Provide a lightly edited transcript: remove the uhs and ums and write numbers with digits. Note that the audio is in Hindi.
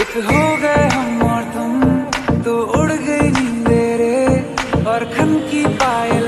एक हो गए हम और तुम, तो उड़ गई नींदे रे, और खन की पायल